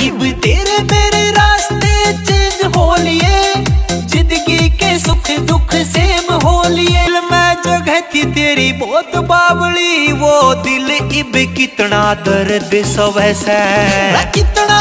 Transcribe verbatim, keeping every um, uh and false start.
इब तेरे मेरे रास्ते चेंज हो लिए, जिंदगी के सुख दुख सेम हो लिए। मैं जगह थी तेरी बहुत बावली, वो दिल इब कितना दर्द सवै से, कितना